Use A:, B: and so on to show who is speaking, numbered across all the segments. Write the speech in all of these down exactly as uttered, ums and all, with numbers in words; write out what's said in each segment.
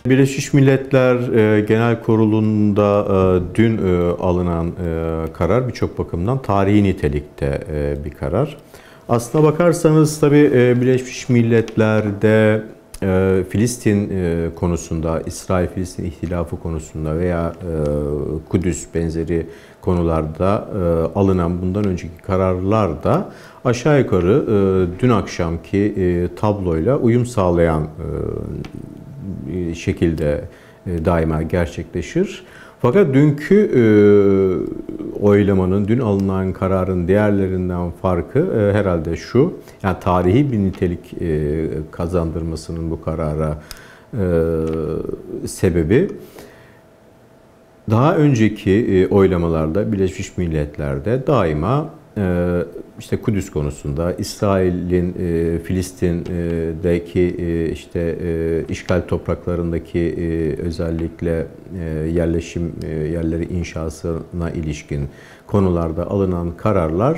A: Birleşmiş Milletler Genel Kurulu'nda dün alınan karar birçok bakımdan tarihi nitelikte bir karar. Aslına bakarsanız tabii Birleşmiş Milletler'de Filistin konusunda, İsrail-Filistin ihtilafı konusunda veya Kudüs benzeri konularda alınan bundan önceki kararlar da aşağı yukarı dün akşamki tabloyla uyum sağlayan şekilde daima gerçekleşir. Fakat dünkü oylamanın, dün alınan kararın diğerlerinden farkı herhalde şu, yani tarihi bir nitelik kazandırmasının bu karara sebebi, daha önceki oylamalarda Birleşmiş Milletler'de daima işte Kudüs konusunda, İsrail'in Filistin'deki işte işgal topraklarındaki özellikle yerleşim yerleri inşasına ilişkin konularda alınan kararlar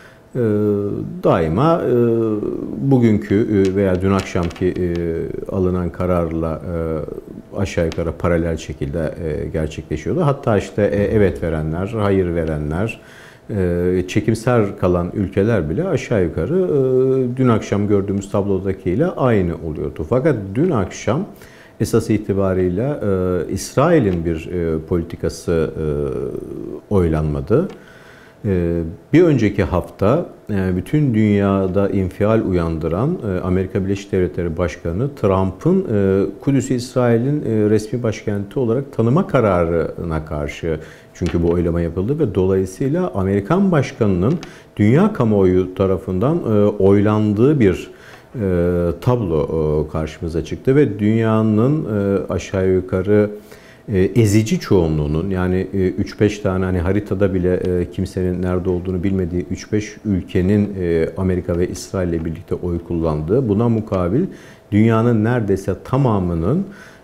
A: daima bugünkü veya dün akşamki alınan kararla aşağı yukarı paralel şekilde gerçekleşiyordu. Hatta işte evet verenler, hayır verenler, çekimser kalan ülkeler bile aşağı yukarı dün akşam gördüğümüz tablodakiyle aynı oluyordu. Fakat dün akşam esas itibariyle İsrail'in bir politikası oylanmadı. Bir önceki hafta bütün dünyada infial uyandıran Amerika Birleşik Devletleri Başkanı Trump'ın Kudüs'ü İsrail'in resmi başkenti olarak tanıma kararına karşı çünkü bu oylama yapıldı ve dolayısıyla Amerikan Başkanı'nın dünya kamuoyu tarafından oylandığı bir tablo karşımıza çıktı ve dünyanın aşağı yukarı ezici çoğunluğunun, yani üç beş tane hani haritada bile kimsenin nerede olduğunu bilmediği üç beş ülkenin Amerika ve İsrail ile birlikte oy kullandığı, buna mukabil dünyanın neredeyse tamamının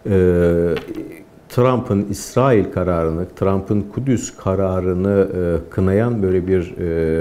A: Trump'ın İsrail kararını, Trump'ın Kudüs kararını kınayan böyle bir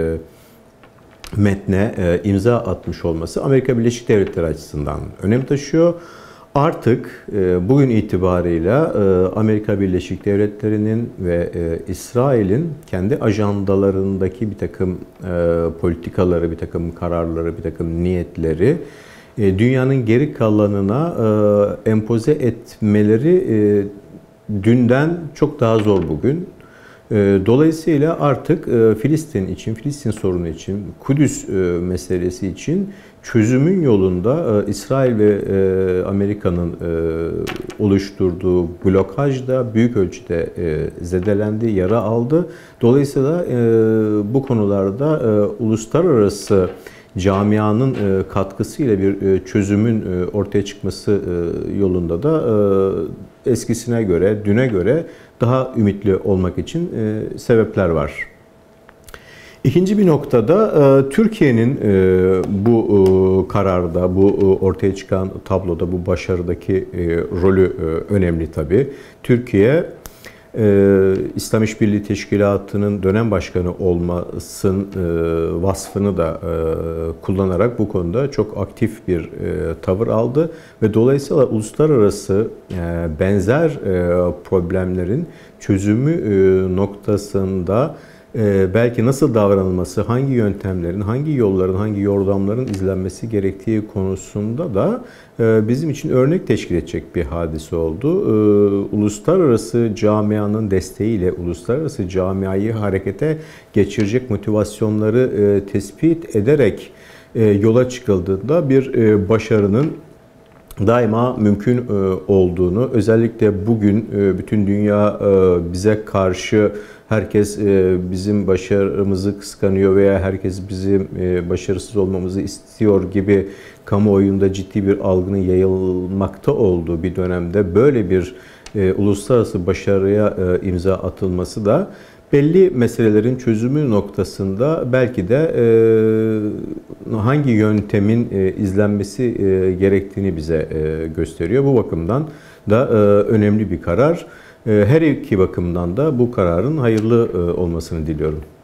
A: metne imza atmış olması Amerika Birleşik Devletleri açısından önem taşıyor. Artık bugün itibarıyla Amerika Birleşik Devletleri'nin ve İsrail'in kendi ajandalarındaki bir takım politikaları, bir takım kararları, bir takım niyetleri dünyanın geri kalanına empoze etmeleri dünden çok daha zor bugün. Dolayısıyla artık Filistin için, Filistin sorunu için, Kudüs meselesi için çözümün yolunda İsrail ve Amerika'nın oluşturduğu blokaj da büyük ölçüde zedelendi, yara aldı. Dolayısıyla bu konularda uluslararası camianın katkısıyla bir çözümün ortaya çıkması yolunda da eskisine göre, düne göre daha ümitli olmak için sebepler var. İkinci bir noktada Türkiye'nin bu kararda, bu ortaya çıkan tabloda, bu başarıdaki rolü önemli tabii. Türkiye, İslam İşbirliği Teşkilatı'nın dönem başkanı olmasının vasfını da kullanarak bu konuda çok aktif bir tavır aldı ve dolayısıyla uluslararası benzer problemlerin çözümü noktasında belki nasıl davranılması, hangi yöntemlerin, hangi yolların, hangi yordamların izlenmesi gerektiği konusunda da bizim için örnek teşkil edecek bir hadise oldu. Uluslararası camianın desteğiyle, uluslararası camiayı harekete geçirecek motivasyonları tespit ederek yola çıkıldığında bir başarının daima mümkün olduğunu, özellikle bugün bütün dünya bize karşı herkes bizim başarımızı kıskanıyor veya herkes bizim başarısız olmamızı istiyor gibi kamuoyunda ciddi bir algının yayılmakta olduğu bir dönemde böyle bir uluslararası başarıya imza atılması da belli meselelerin çözümü noktasında belki de hangi yöntemin izlenmesi gerektiğini bize gösteriyor. Bu bakımdan da önemli bir karar. Her iki bakımdan da bu kararın hayırlı olmasını diliyorum.